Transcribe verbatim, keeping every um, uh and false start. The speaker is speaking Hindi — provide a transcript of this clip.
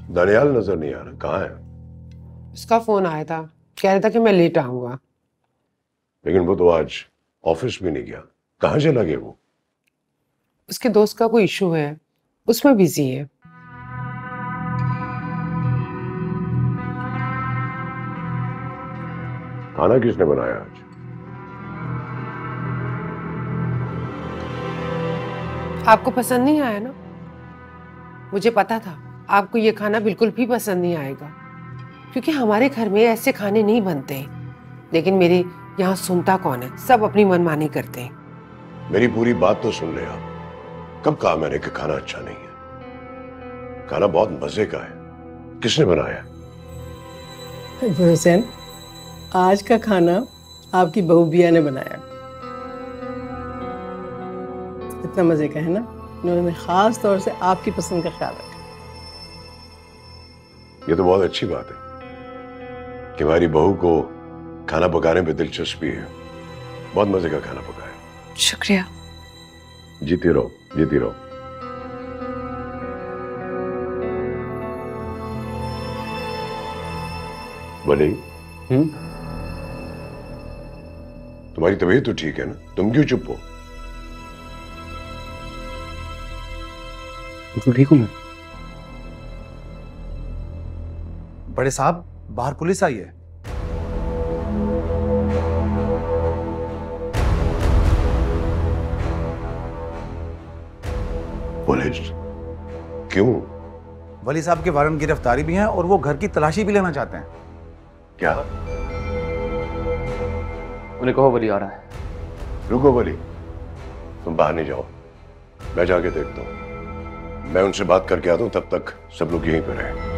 दानियाल नजर नहीं आ रहा, कहाँ है? उसका फोन आया था, कह रहा था कि मैं लेट आऊंगा। लेकिन वो तो आज ऑफिस भी नहीं गया, कहाँ चला गया वो? उसके दोस्त का कोई इशू है, उसमें बिजी है। खाना किसने बनाया आज? आपको पसंद नहीं आया ना? मुझे पता था आपको ये खाना बिल्कुल भी पसंद नहीं आएगा, क्योंकि हमारे घर में ऐसे खाने नहीं बनते। लेकिन मेरी यहाँ सुनता कौन है, सब अपनी मनमानी करते हैं। मेरी पूरी बात तो सुन ले आप। कब कहा मैंने कि खाना अच्छा नहीं है? खाना बहुत मजे का है। किसने बनाया? हुसैन, आज का खाना आपकी बहू बिया ने बनाया। इतना मजे का है ना, उन्होंने खास तौर से आपकी पसंद का ख्याल रखा। ये तो बहुत अच्छी बात है कि हमारी बहू को खाना पकाने में दिलचस्पी है। बहुत मजे का खाना पकाया। शुक्रिया। जीती रहो, जीती रहो। वली, हम्म तुम्हारी तबीयत तो ठीक है ना? तुम क्यों चुप हो? तो ठीक हूं मैं। बड़े साहब, बाहर पुलिस आई है। पुलिस? क्यों? वली साहब के वारंट गिरफ्तारी भी हैं और वो घर की तलाशी भी लेना चाहते हैं। क्या? उन्हें कहो वली आ रहा है। रुको वली, तुम बाहर नहीं जाओ, मैं जाके देखता हूं। मैं उनसे बात करके आता हूं, तब तक सब लोग यहीं पर रहे।